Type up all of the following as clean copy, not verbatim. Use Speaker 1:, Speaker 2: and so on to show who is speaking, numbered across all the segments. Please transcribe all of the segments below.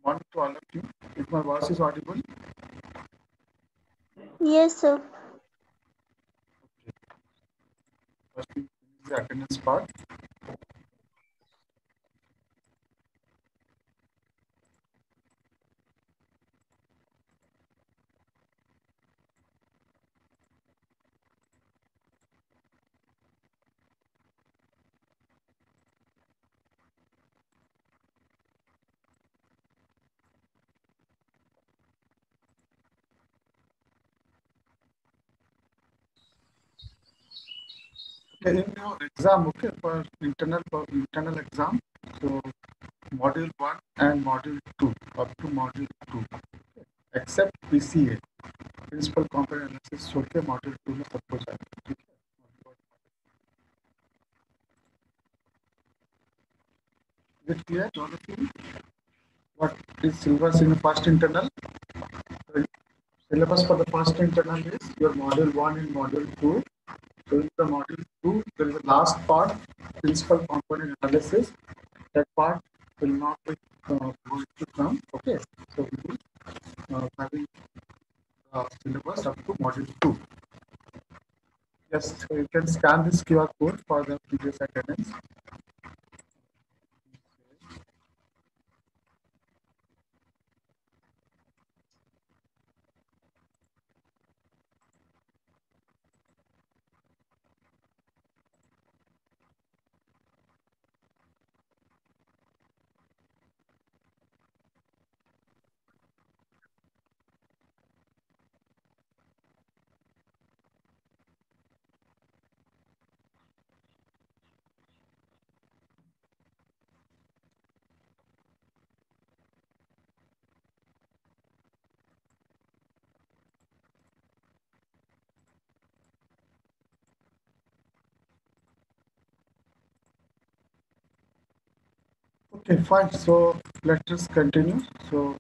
Speaker 1: morning to all of you. If my voice is audible,
Speaker 2: Yes, sir.
Speaker 1: first we finish the attendance part. Okay, in your exam, okay, for internal exam, so module 1 and module 2, up to module 2, except PCA, principal component analysis, छोड़ के module 2 में सब कुछ आएगा, ठीक है? Is it clear to all of you? What is syllabus in the first internal? The syllabus for the first internal is your module 1 and module 2. So in the module 2, there is a last part, principal component analysis. That part will not be going to come. Okay, so we will having syllabus up to module 2. Yes, so you can scan this QR code for the previous attendance. Okay, fine. So let us continue. So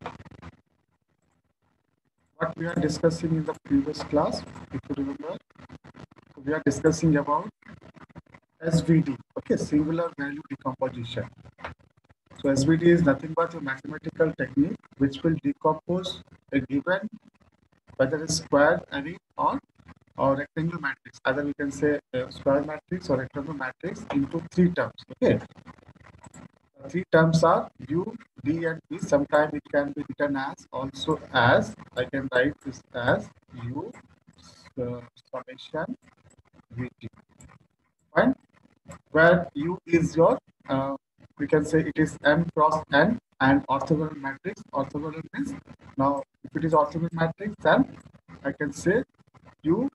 Speaker 1: what we are discussing in the previous class, if you remember, we are discussing about SVD, okay, singular value decomposition. So SVD is nothing but a mathematical technique which will decompose a given, whether it's square array or rectangle matrix. Either we can say a square matrix or rectangle matrix into three terms. Okay, the three terms are U, D, and B. Sometimes it can be written as also as I can write this as U summation VT. Fine. Where U is your, we can say it is M cross N and orthogonal matrix. Orthogonal means, now if it is orthogonal matrix, then I can say U,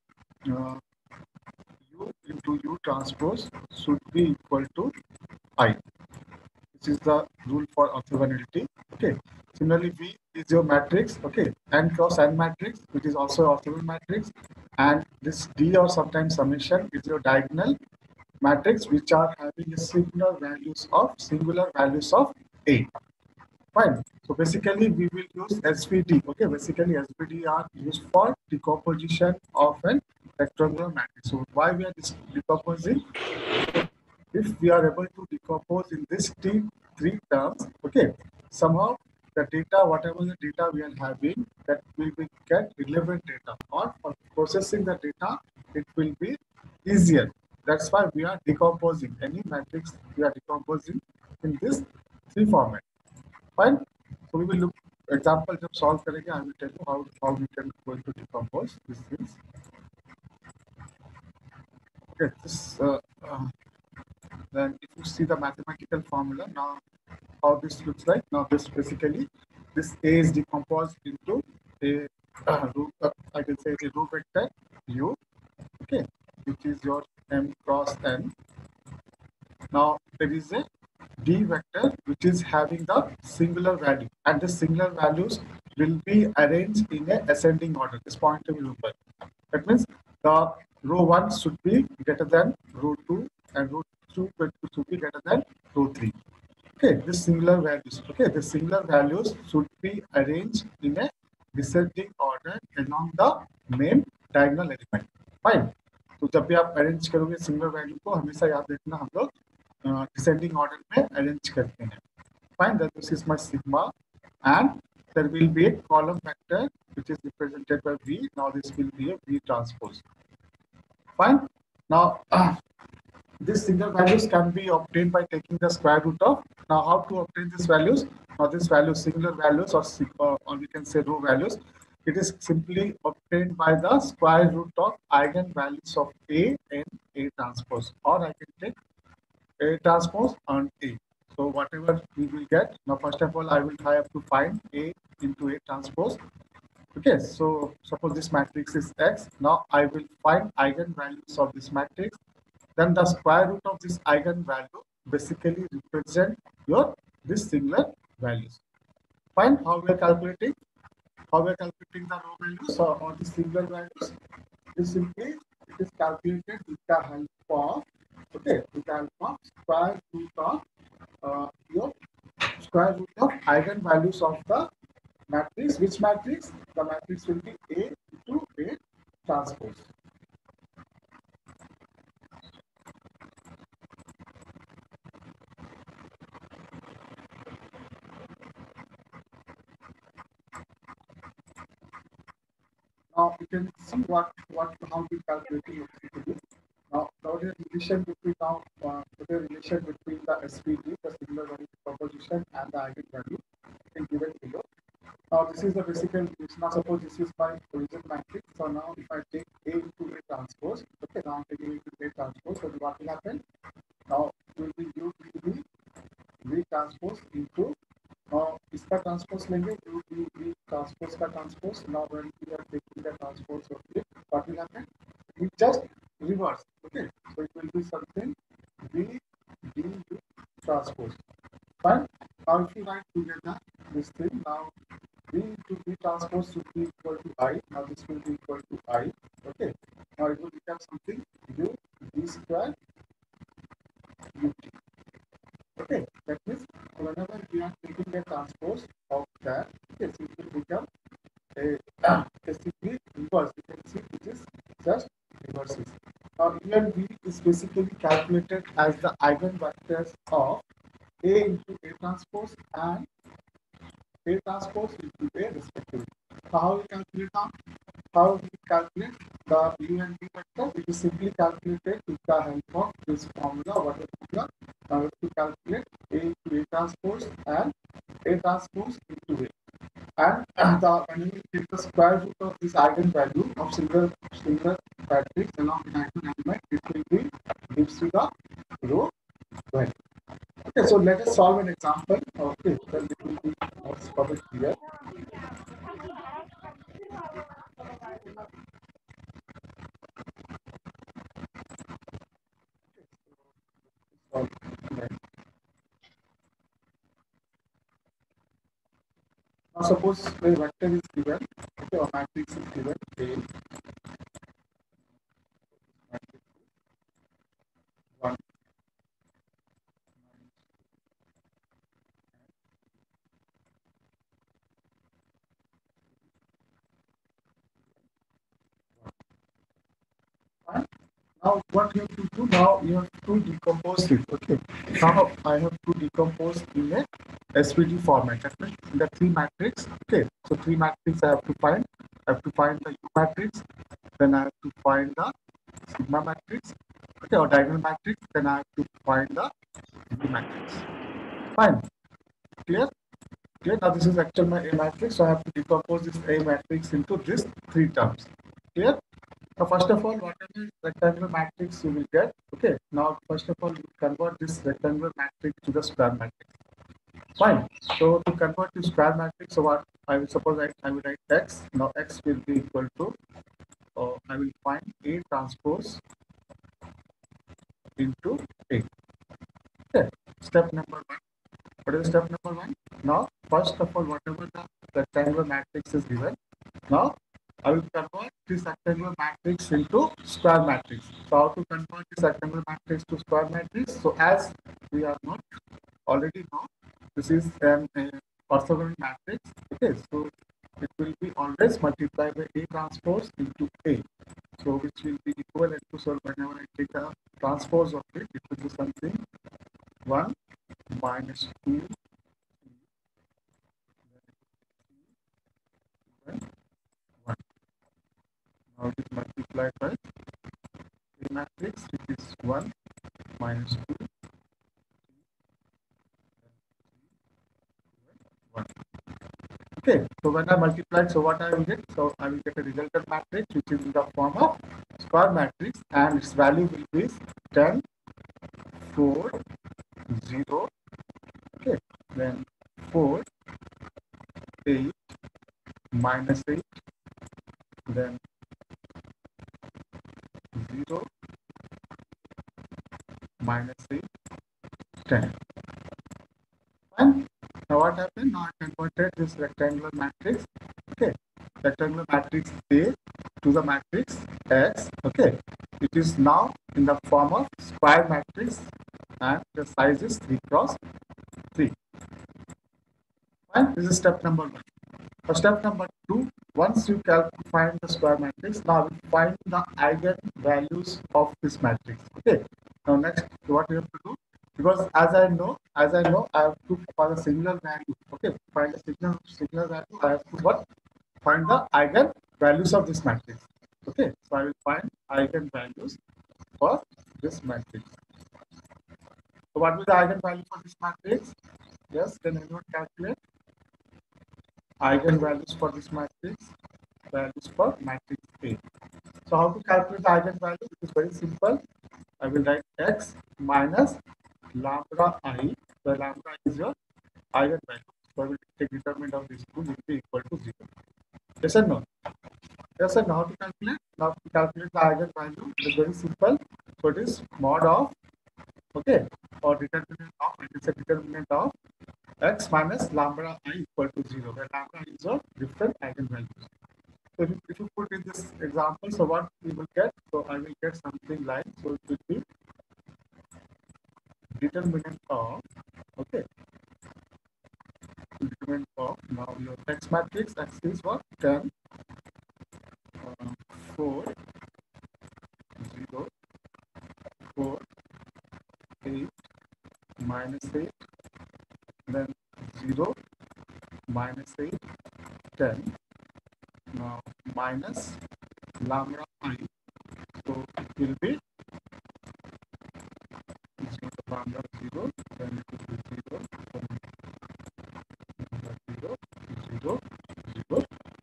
Speaker 1: U into U transpose should be equal to I. This is the rule for orthogonality. Okay. Similarly, V is your matrix. Okay. N cross N matrix, which is also orthogonal matrix, and this D or sometimes summation is your diagonal matrix which are having a singular values of A. Fine. So basically we will use SVD. Okay, basically SVD are used for decomposition of an rectangular matrix. So why we are decomposing? If we are able to decompose in this three terms, okay, somehow the data, whatever the data we are having, that will be get relevant data, or for processing the data, it will be easier. That's why we are decomposing any matrix. We are decomposing in this three format. Fine. So we will look example जब solve करेंगे. I will tell you how we can going to decompose these things. Okay. Then if you see the mathematical formula now, how this looks like. Now this basically, this A is decomposed into a root, I can say a root vector U, okay, which is your M cross N. Now there is a D vector which is having the singular value, and the singular values will be arranged in a ascending order. This point to be remembered. That means the row 1 should be greater than row 2 and row 2 should be greater than row 3. Okay, the singular values. Okay, the singular values should be arranged in a descending order along the main diagonal element. Fine. तो जब भी आप arrange करोगे singular value को हमेशा याद रखना हम लोग डिसेंडिंग ऑर्डर में अरेंज करते हैं. Fine, that this is my sigma. and there will be a column vector which is represented by V. Now this will be a V transpose. Fine. Now these single values can be obtained by taking the square root of. Now how to obtain these values? Now these values, singular values or we can say row values, it is simply obtained by the square root of eigenvalues of A and A transpose, or I can take A transpose and A. So whatever we will get, now first of all I will try to find A into A transpose. Okay, so suppose this matrix is X. Now I will find eigenvalues of this matrix. Then the square root of this eigenvalue basically represent your this singular values. Fine. How we are calculating? How we are calculating the row values or the singular values? This simply it is calculated with the help of with the help of square root of your square root of eigenvalues of the matrix. Which matrix? The matrix will be A into A transpose. Now you can see what how we calculating it. Now the relation between the relation between the SVD, the singular value proposition, and the eigenvalue is given below. Now this is the basic relation. Now suppose this is my origin matrix. So now if I take A into A transpose, okay, now I'm taking A into A transpose. So what will happen? Now it will be U to be V transpose into इसका transpose लेंगे जो भी transpose का transpose now when we are taking the transpose of it what will happen we just reverse, okay, so it will be something v d u transpose. Fine. Now if you write together this thing, now v into v transpose should be equal to I. Now this will be equal to I, okay. Now it will become something u v square ut. Okay, that means whenever we are taking a transpose of that, okay, so it will become a simply inverse. You can see it is just inverses. Now, here V is basically calculated as the eigenvectors of A into A transpose and A transpose into A respectively. So, how we calculate now? How we calculate the U and V vector? It is simply calculated with the help of this formula. What is the formula? Now, we have to calculate A into A transpose and A transpose into A. And when you take the square root of this eigenvalue of single matrix along with diagonal element, it will be gives you the row value. Okay, so let us solve an example. Okay, then it will be more probably clear. Now suppose a vector is given, okay, or matrix is given A matrix 1. And now what you have to do now, you have to decompose it. Okay. Now I have to decompose in a SVD format. That means in the three matrix. Okay. So three matrix I have to find. I have to find the U matrix. Then I have to find the sigma matrix. Okay, or diagonal matrix. Then I have to find the V matrix. Fine. Clear? Clear? Now this is actual my A matrix. So I have to decompose this A matrix into these three terms. Clear? Now, first of all, whatever rectangular matrix you will get, okay. Now, first of all, you convert this rectangular matrix to the square matrix. Fine. So, to convert to square matrix, so what I will suppose I will write x. Now, x will be equal to, I will find A transpose into A. Okay. Step number one. What is step number one? Now, first of all, whatever the rectangular matrix is given, now I will convert this rectangular matrix into square matrix. So how to convert this rectangular matrix to square matrix? So as we are not already know, this is an orthogonal matrix. Okay, so it will be always multiplied by A transpose into A. So which will be equivalent to, so whenever I take a transpose of it, it will be something 1 minus 2 then 1. Now it is multiplied by A matrix, it is 1 minus 2, 3, 1. Okay, so when I multiply, so what I will get? So I will get a resultant matrix which is in the form of square matrix and its value will be 10, 4, 0, okay, then 4, 8, minus 8, then 0, minus 8, 10. And now what happened? Now I converted this rectangular matrix, okay, rectangular matrix A to the matrix X, okay. It is now in the form of square matrix and the size is 3 cross 3. Fine, this is step number 1. For step number 2, once you find the square matrix, now we find the eigenvalues of this matrix. Okay. Now next, what we have to do? Because as I know, I have to for the singular value. Okay, find the singular value. I have to what? Find the eigenvalues of this matrix. Okay, so I will find eigenvalues for this matrix. So what will the eigenvalue for this matrix? Yes, can anyone calculate? Eigenvalues for this matrix, values for matrix A. So how to calculate the eigenvalue? It is very simple. I will write x minus lambda I. The lambda is your eigenvalue. So I will take determinant of this two will be equal to 0. Yes or no? Yes or no? How to calculate? Now to calculate the eigenvalue, it is very simple. So it is mod of, okay, or determinant of, it is a determinant of x minus lambda I equal to 0, where lambda is a different eigenvalue. So if you put in this example, so what we will get? So I will get something like, so it will be determinant of, okay, determinant of, now your x matrix, x is what? 10, 4, 0, 4, 8, minus 8, then 0, minus 8, 10, now minus lambda I, so it will be 0, lambda 0, then it will be 0, then 0, 0, 0,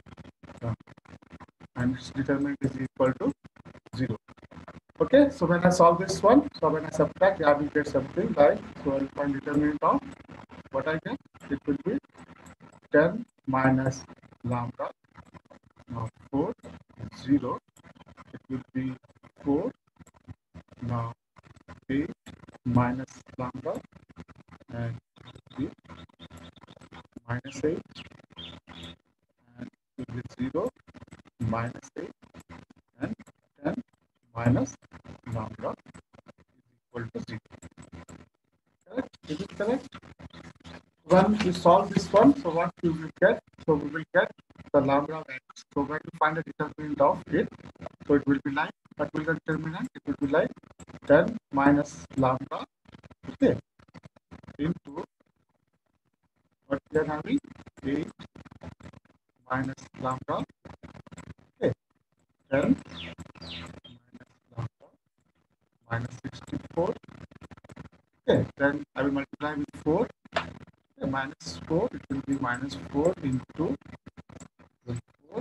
Speaker 1: and its determinant is equal to 0. Okay, so when I solve this one, so when I subtract, I will get something like, so I will find determinant of what I get, it will be 10 minus lambda, now 4, 0, it will be 4, now 8 minus lambda, and it will be minus 8, and it will be 0, minus 8, and 10 minus lambda is equal to 0. Correct? Is it correct? When we solve this one, so what we will get? So we will get the lambda values. So when you find the determinant of it, so it will be like, what will the determinant? It will be like 10 minus lambda, okay, into what we are having, 8 minus lambda, okay, 10 minus lambda minus 64, okay, then I will multiply with 4, okay, minus 4, it will be minus 4 into 4,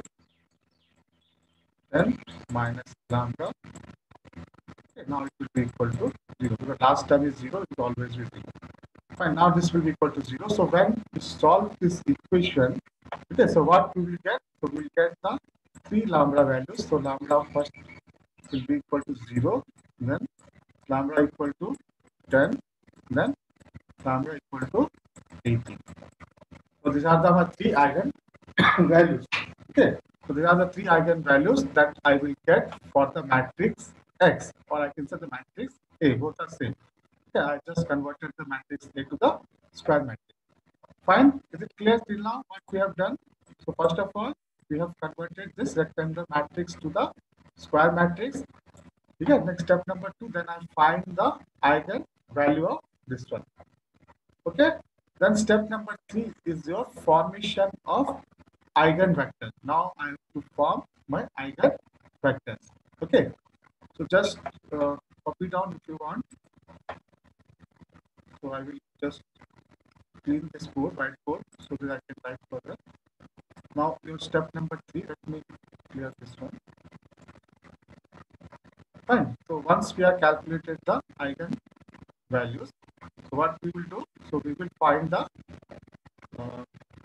Speaker 1: 10 minus lambda, okay, now it will be equal to 0, because last term is 0, it will always be 0. Fine, now this will be equal to 0. So when we solve this equation, okay, so what we will get? So we will get the 3 lambda values. So lambda first will be equal to 0, then lambda equal to 10, then lambda equal to 18. So these are the 3 eigen values. Okay, so these are the 3 eigen values that I will get for the matrix X, or I can say the matrix A. Both are same. Okay, I just converted the matrix A to the square matrix. Fine. Is it clear till now what we have done? So first of all, we have converted this rectangular matrix to the square matrix. Okay, next step number 2, then I find the eigen value of this one. Okay, then step number 3 is your formation of eigenvector. Now I have to form my eigenvectors. Okay, so just copy down if you want. So I will just clean this whiteboard so that I can write further. Now your step number 3, let me clear this one. Fine. So once we have calculated the eigen values, so what we will do? So we will find the uh,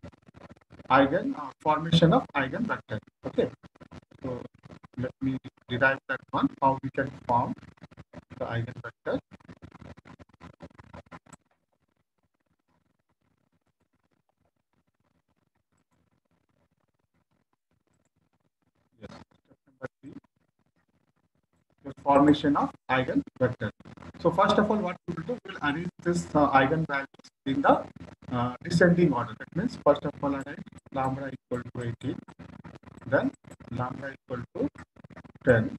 Speaker 1: formation of eigenvector. Okay. So let me derive that one. How we can form the eigenvector. Yes. Step number 3. The formation of eigenvector. So first of all, what we will do, we will arrange this eigenvalues in the descending order. That means first of all, I write lambda equal to 18, then lambda equal to 10,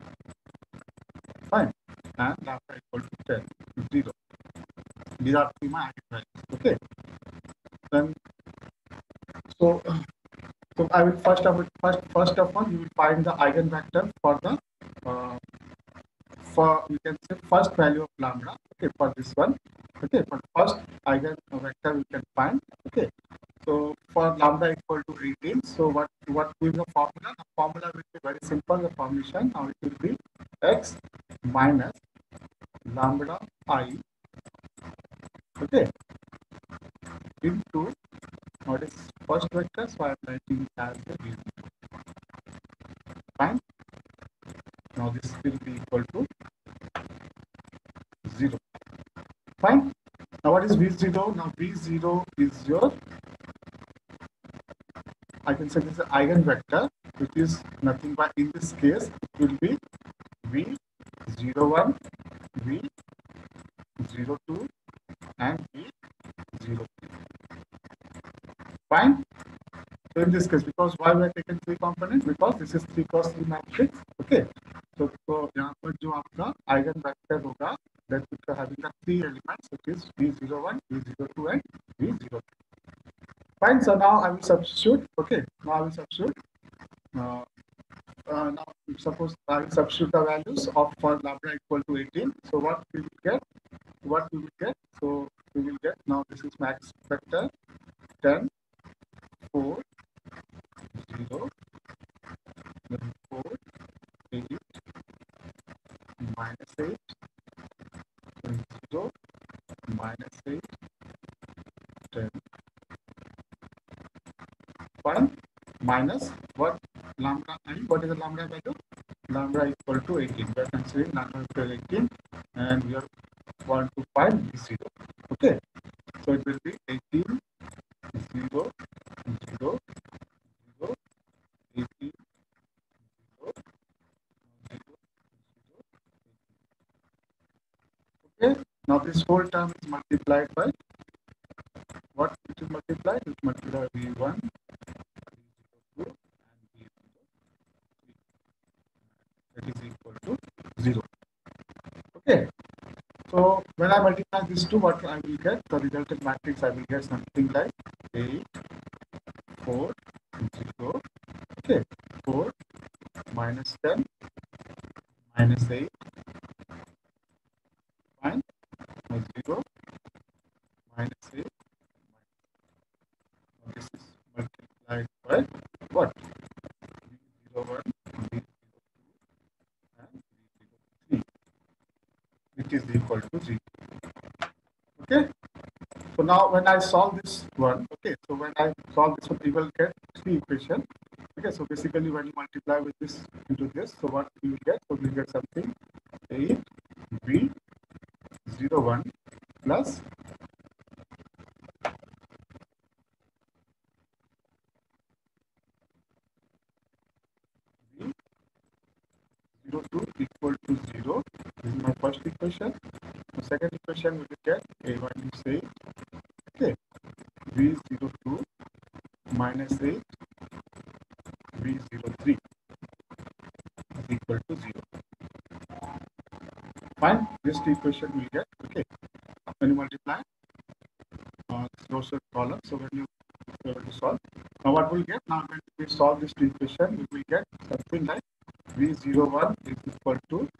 Speaker 1: fine, and lambda equal to 10, 0. These are three my eigenvalues. Okay. Then so so I will first of all you will find the eigenvector for the uh, for you can say first value of lambda. Okay, for this one. Okay, for first eigenvector we can find. Okay, so for lambda equal to 18, so what will the formula? The formula will be very simple. The formation now it will be x minus lambda I, okay, into what is first vector, so I am writing as a v. Fine. Now this will be equal to 0. Fine. Now what is v0? Now v0 is your, I can say this is eigenvector, which is nothing but in this case it will be v01, v02, and v03. Fine. So in this case, because why we are taking three components? Because this is 3 cross 3 matrix. Okay. So यहाँ पर जो आपका eigenvector होगा, that will having the 3 elements, which is v01, v02, and v03. Fine. So now I will substitute. Okay. Now I will substitute. Uh, now suppose I will substitute the values of for lambda equal to 18. So what we will get? What we will get? So we will get, now this is max vector 10, 4, 0, then 4, 8, minus 8, then 0, minus 8, 10. Fine. Minus what? Lambda I. What is the lambda value? Lambda equal to 18. We are considering lambda equal to 18, and we are want to find v0. Okay. So it will be 18, 0, 0, 0, 18, 0, 0, 0. Okay. Now this whole term is multiplied by what? It is multiplied? It is multiplied by v1, v02, and v03. That is equal to 0. Okay. So when I multiply these two, what I will get? The resultant matrix I will get something like 8, 4, 0. Okay. 4 minus 10 minus 8. Fine. 0 minus 8. This is multiplied by what? V01, V02, and V03, which is equal to 0. Okay. So now when I solve this one, okay, so when I solve this one, we will get three equations. Okay, so basically when you multiply with this into this, so what we will get? So we will get something 8v01 plus v02 equal to 0. This is my first equation. The second equation we will get a1 is 8. Okay, v02 minus 8 v03 is equal to 0. Fine, this equation we get. Okay, when you multiply this row set column, so when you able to solve, now what what we'll get now when we solve this equation, we will get something like V01 is equal to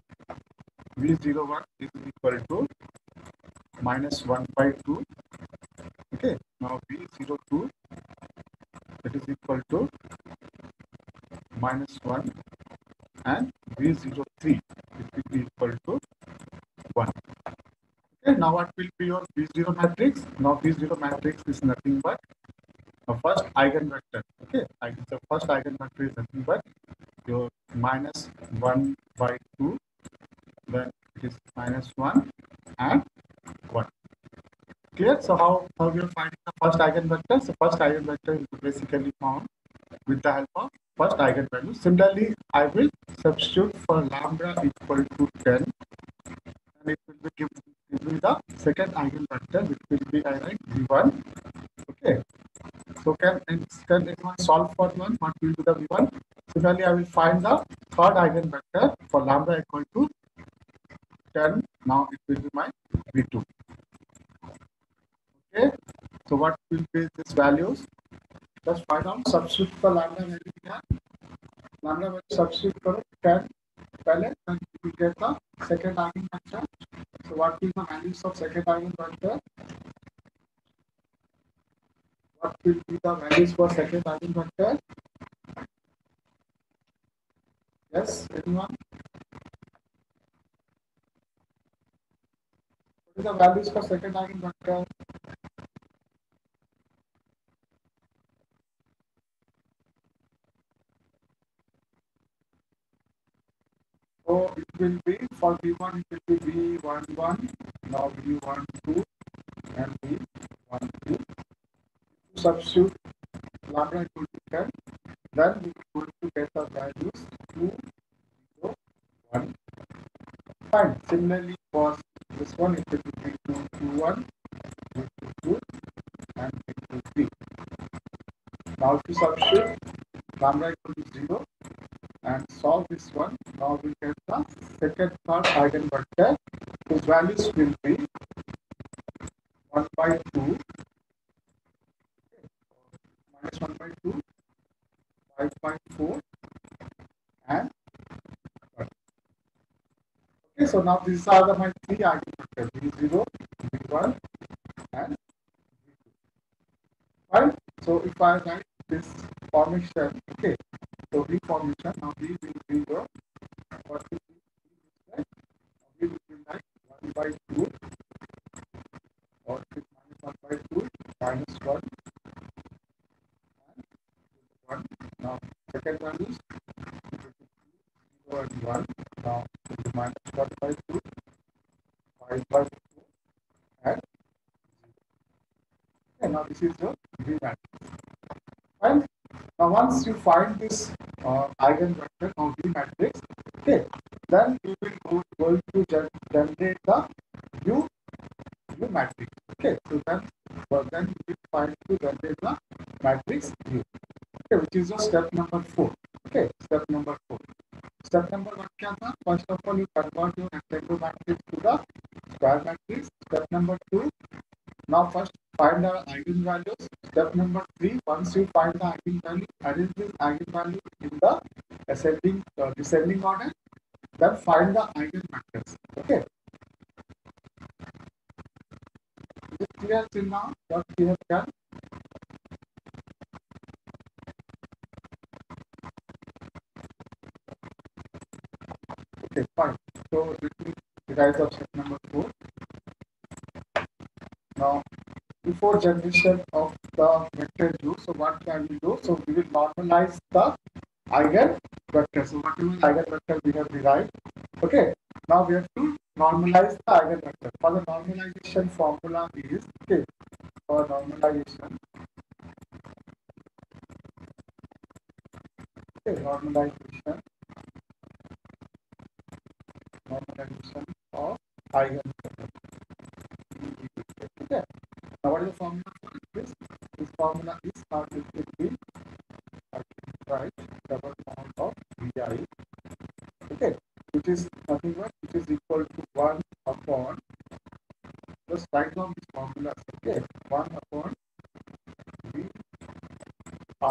Speaker 1: V01 is equal to minus 1 by 2. Okay, now V02 it is equal to minus 1 and V03 it will be equal to 1. Okay, now what will be your V0 matrix? Now V0 matrix is nothing but the first eigenvector. Okay, the first eigenvector is nothing but your minus 1 by 2, then it is minus 1 and 1. Clear? So how we are finding the first eigenvector? So first eigenvector is basically found with the help of first eigenvalue. Similarly, I will substitute for lambda equal to 10, and it will be give me the second eigenvector, which will be I write V1. Okay. So can anyone solve for one? What will be the V1? Similarly, I will find the third eigenvector for lambda equal to 10. Now it will be my V2. Okay. So what will be these values? Just find out. Substitute for lambda value here. Lambda value substitute for 10. Then you will get the second eigenvector. So what will the values of second eigenvector? What will be the values for second eigenvector? Yes, anyone? What is the values for second eigenvector? So it will be for V1 it will be V11, now V12 and V12. Substitute lambda equal to 10, then we are going to get the values 2, 0, 1. Fine. Similarly for this one it will be V2, 2, and V23. Now if you substitute lambda equal to 0 and solve this one, now we get the second third eigenvector whose values will be 1 by 2, minus 1 by 2, 5 by 4, and 1. Okay, so now these are my three eigenvectors V0, V1, and V2. Right? So if I write this formation, okay, so V formation, now V will be your what will be like? V will be like 1 by 2 or minus 1 by 2 minus 1 and 1. Now second values 0 and 1. Now minus 1 by 2, 5 by 4, and 0. Okay, now this is your V matrix. Fine. Now once you find this eigenvector of V matrix, okay, then you will going to generate the U matrix. Okay, so then you will find to generate the matrix U. Okay, which is your step number 4. Okay, step number 4. Step number 1 क्या था? First of all, you convert your rectangular matrix to the square matrix. Step number 2. Now first find the eigenvalues. Step number 3. Once you find the eigenvalue, arrange this eigenvalue in the descending order. Then find the eigenvectors. Okay. Is it clear till now what we have done? Okay, fine. So let me revise of step number 4. Now, before generation of the vector U, so what can we do? So we will normalize the eigenvector. So whatever eigenvector we have derived. Okay. Now we have to normalize the eigenvector. For the normalization formula is okay. For normalization, okay, normalization of eigenvector. Okay. Now what is the formula for this? This formula is started with the right double amount of Vi. Okay, which is nothing but which is equal to 1 upon, just write down this formula. Okay, 1 upon V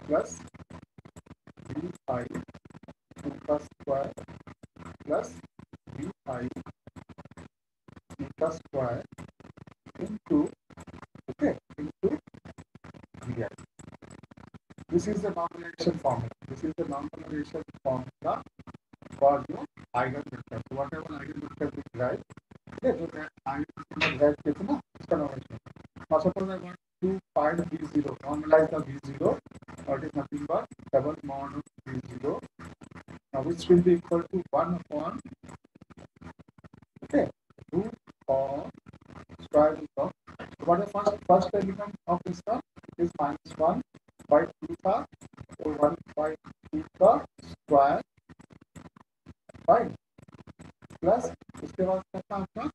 Speaker 1: plus V I theta square plus V I theta square into, okay, into Vi. This is the normalization formula. This is the normalization formula for your eigenvector. So whatever eigenvector we derive, okay, so that eigenvector derive कितना इसका normalization. Now suppose I want to find V0, normalize the V0, or it is nothing but double mod of V0, now which will be equal to 1 upon, okay, root or square root of, so what is the first element of this one? It is minus 1 by 2 का, so 1 by 2 का square by plus उसके बाद क्या था आपका,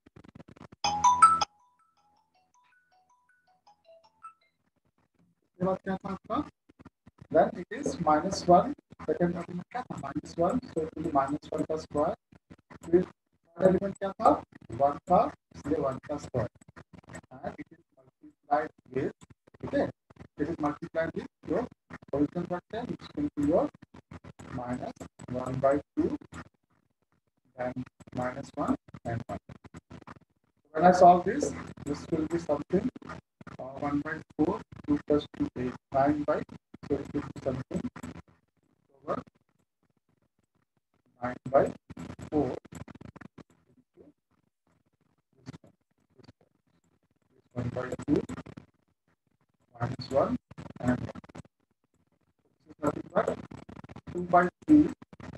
Speaker 1: उसके बाद क्या था आपका, then it is minus 1, second element क्या था minus 1, so it will be minus 1 का square, फिर third element क्या था 1 था, इसलिए 1 का square, and it is multiplied with, okay, it is multiplied with your original factor, which will be your minus 1 by 2, then minus 1 and 1. When I solve this, this will be something 1 by 4, 2 plus 2, 8, 9 by, so it will be something over 9 by 4 into this 1 by 2 minus 1 and 1. This is nothing but 2 by 3 into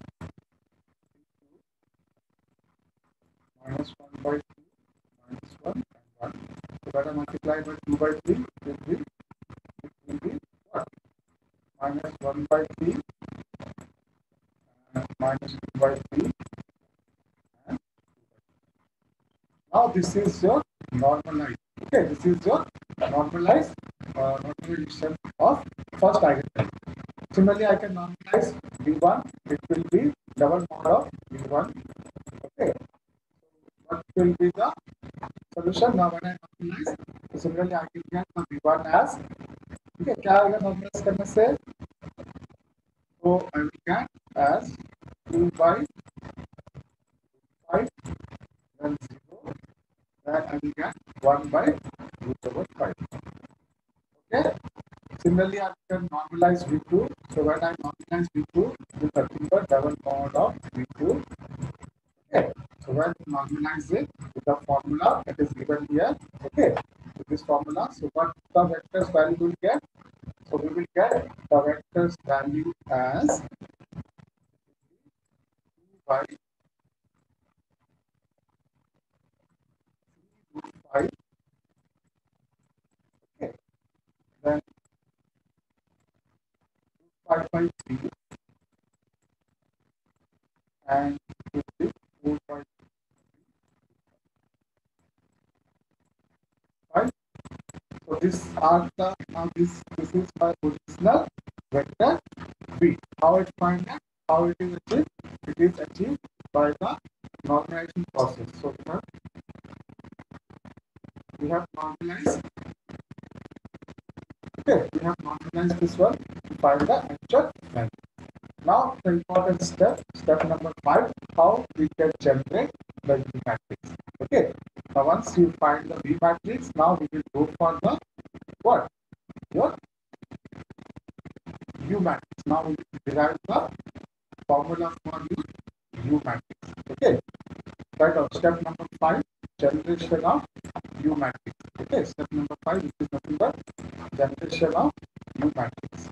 Speaker 1: minus 1 by 2 minus 1 and 1. So when I multiply by 2 by 3, it will be what? Minus 1 by 3 and minus 2 by 3 and 2 by 3. Now this is your normalized. Okay, this is your normalized normalization of first eigenvalue. Similarly, I can normalize V1. It will be double mod of V1. Okay, what will be the solution? Now when I normalize, so similarly I can get the V1 as, okay, क्या आएगा normalize करने से? So I will get as 2 by 5, then 0, then I will get 1 by root over 5. Okay. Similarly, I can normalize V2. So when I normalize V2, it is nothing but double mod of V2. Okay. So when you normalize it with the formula that is given here, okay, with this formula, so what the vector's value will get? So we will get the vector's value as 2 by 3 root 5. Okay. Then 5 by 3 and it will be 4 by 5. So this are the now this is my original vector V. How it find that? How it is achieved? It is achieved by the normalization process. So we have normalized. Okay, we have normalized this one to find the actual value. Now the important step, step number 5, how we can generate the V matrix. Okay. Now once you find the V matrix, now we will go for the what? Your U matrix. Now we will derive the formula for your U matrix. Okay. Right of step number 5, generation of U matrix. Okay. Step number 5, which is nothing but generation of U matrix.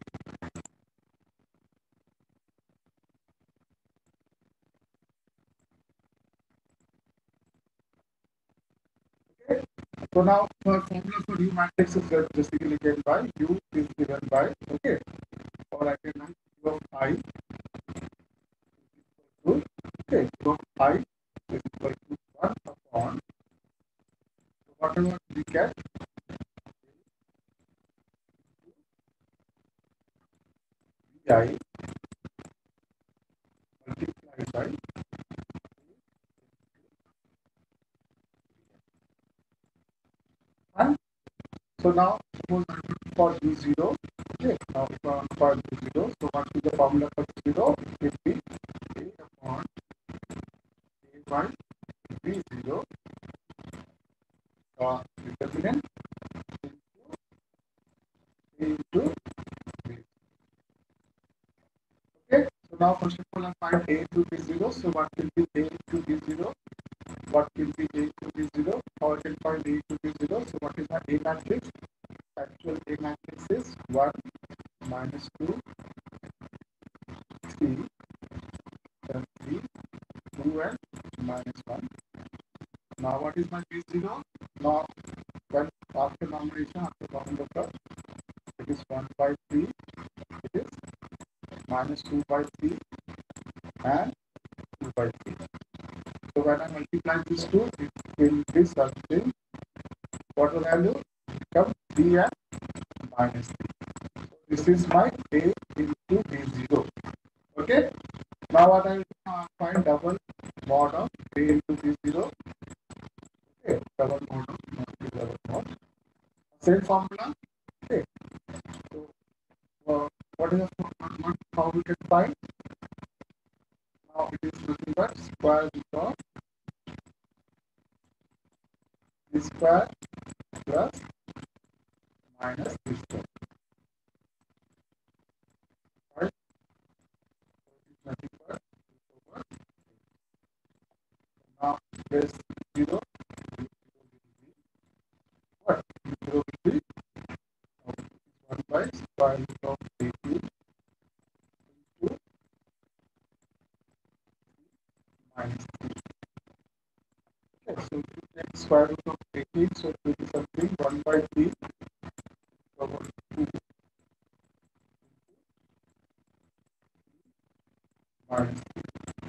Speaker 1: Okay. So now the formula for U matrix is basically given by U is given by, okay, or I can write U of I is equal to, okay, U of I is equal to 1 upon, so whatever we get Vi multiplied by, and so now suppose I want for U0, okay, now if I want for B0. So what is the formula for B0? It will be A upon A by B0 determinant into B. Okay, so now first of all I find A into B0. So what will be A into B0? What will be A into B0? Or I can find A into B0. So what is my A matrix? Actual A matrix is 1, minus 2, 3, then 3, 2 and minus 1. Now what is my B0? Now when after nomination, after common factor, it is 1 by 3, it is minus 2 by 3 and 2 by 3. So when I multiply these two, it will be something. What the value? Become 3 and minus 3. So this is my A into B0. Okay. Now what I find double mod of A into B0. Okay. Double mod of double mod. Same formula. Okay. So what is the formula? How we can find? Now it is nothing but square root of this square plus minus this square. Right? So it is nothing but over. Now this 0, 0 will be what? 0 will be 1 by square root of 18 into minus 3. Okay, so if you take square root of 18, so it will be something 1 by 3 over 2 minus 3.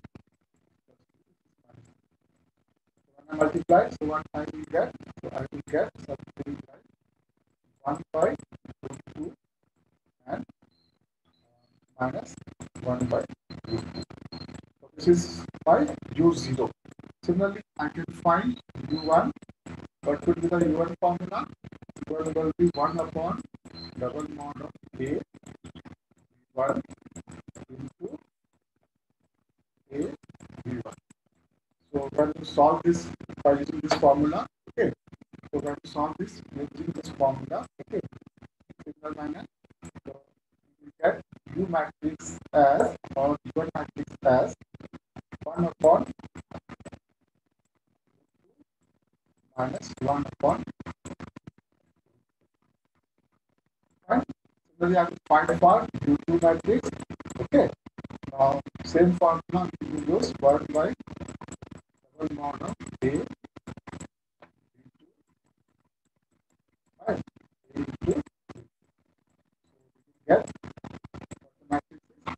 Speaker 1: When I multiply, so what I will get? So I will get something like 1 by root 2 and minus 1 by root 2. So this is my U0. Similarly, I can find U1. What would be the U1 formula? U1 will be 1 upon double mod of A 1 into A V1. So when you solve this by using this formula, okay. So when you solve this using this formula, okay, simple manner, so you get U matrix as or U1 matrix as 1 upon minus 1 upon. And similarly, I will find for U2 matrix. Okay. Now same formula we will use 1 by double mod of A into right, A into get the matrix is 0.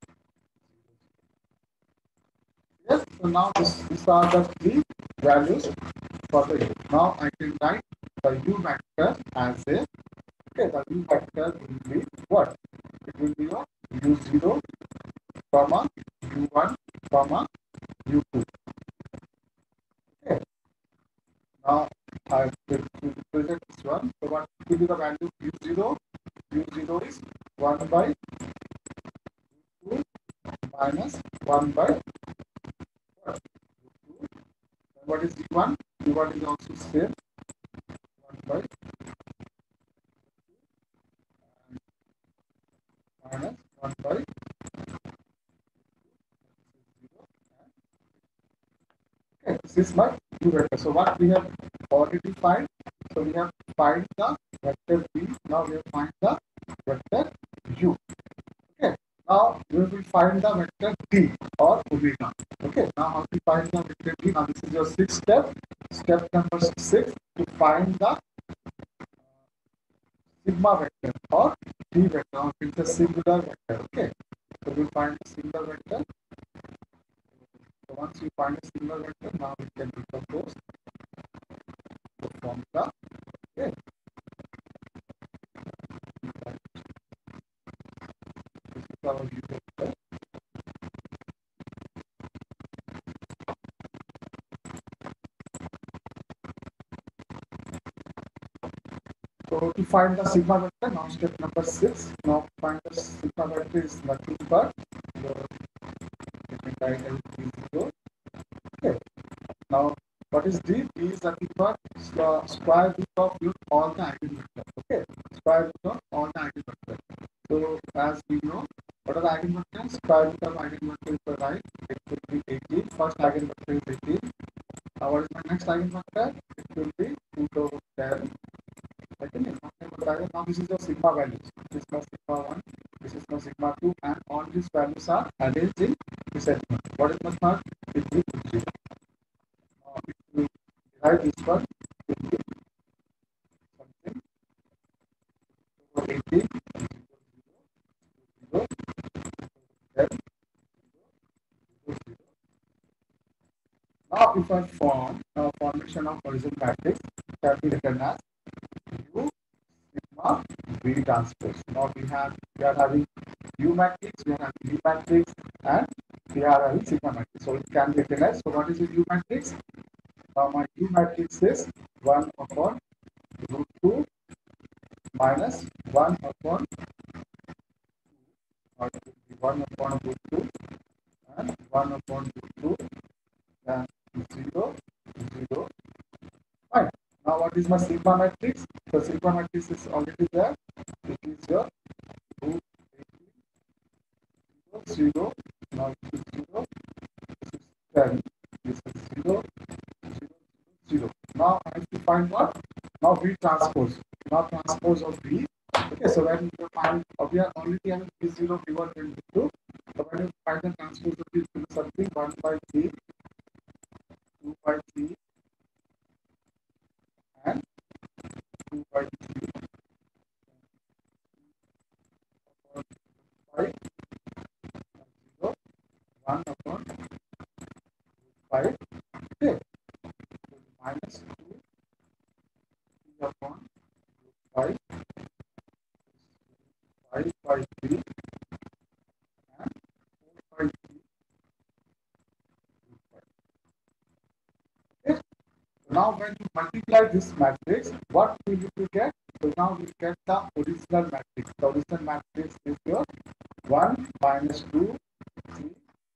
Speaker 1: Yes, so now these are the three values for the U. Now I can write the U vector as a, okay, the U vector will be what? It will be a U0, comma, U1, comma, U2. Okay, now I will represent this one. So what will be the value U0? U0 is 1 by 2 minus 1 by what? 2. And what is U1? U1 is also same 1 by minus 1 by 0. Okay, this is my U vector. So what we have already find? So we have find the vector B. Now we have find the vector U. Okay. Now we will find the vector D or omega. Okay. Now how to find the vector D? Now this is your sixth step. Step number 6 to find the sigma vector or D vector. Or it's a singular vector. Okay. So we find the singular vector. So once you find a singular vector, now we can decompose the formula. Okay. This is our U vector. So to find the sigma vector, now step number 6. Now find the sigma vector is nothing but your diagonal D0. Okay. Now, what is D? D is nothing but square root of your all the eigenvectors. Okay. Square root of all the eigenvectors. So, as we know, what are the eigenvectors? Square root of eigenvector is the right. It will be 18. First eigenvector is 18. Now, what is my next eigenvector? It will be root over 10. Okay. Now, this is the sigma values. This is my sigma 1. This is my sigma 2. And all these values are arranged in this element. What is my mark? It will be 0. If we divide this one, it will be something over 18, 0, 10, 0, 0. Now, if I form a formation of horizontal matrix, can be written as U sigma V transpose. Now we are having U matrix, we are having V matrix, and we are having sigma matrix. So it can be written as, so what is the U matrix? Now my U matrix is 1 upon root 2 minus 1 upon, or it will be 1 upon root 2 and 1 upon root 2 and 0, 0. Fine. Now what is my sigma matrix? The sigma matrix is already there. It is your root 18, 0, now it is 0, this is 10, this is 0, 0, 0. Now I have to find what? Now V transpose. Now transpose of V. Okay, so when you find, we are already having V0, V1, and V2. So when you find the transpose of V, it will be something 1 by 3, 2 by 3, and 2 by 3 upon 5 and 0, 1 upon 5. Okay, so minus 2, 3 upon 5, 5 by 3, and 4 by 3. Okay. So now when you multiply this matrix, what will you get? So now we get the original matrix. The original matrix is your 1 minus 2, 3,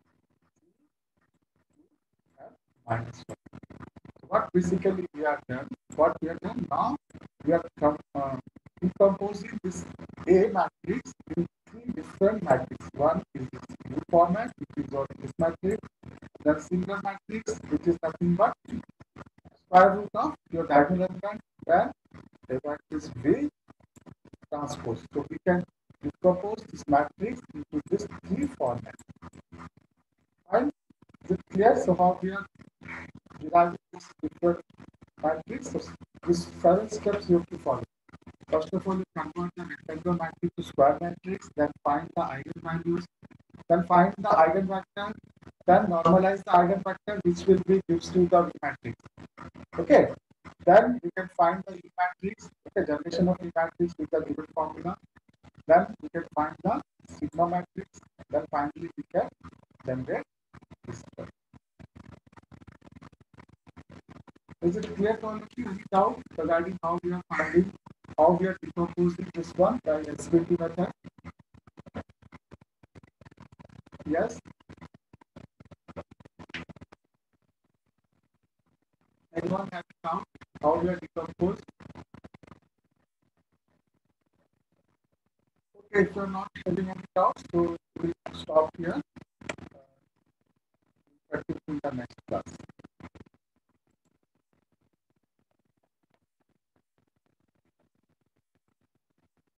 Speaker 1: and minus 1. So what basically we are done? What we are done now? We are decomposing this A matrix in three different matrices. One is this U format, which is your this matrix. Then single matrix, which is nothing but square root of your diagonal element, and the matrix V transpose. So we can decompose this matrix into this three format. And is it clear? So how we are deriving this different matrix? So these 7 steps you have to follow. First of all, you convert the rectangular matrix to square matrix, then find the eigenvalues, then find the eigenvector, then normalize the eigenvector, which will be gives you the V matrix. Okay. Then we can find the E matrix, okay, generation of E matrix with the given formula. Then we can find the sigma matrix. Then finally we can generate this. Is it clear to all of you? Any doubt regarding how we are finding, how we are decomposing this one by SVT method? Yes. Anyone have a doubt how we are decomposed? Okay, if you are not having any doubts, so we'll stop here. Continue in the next class.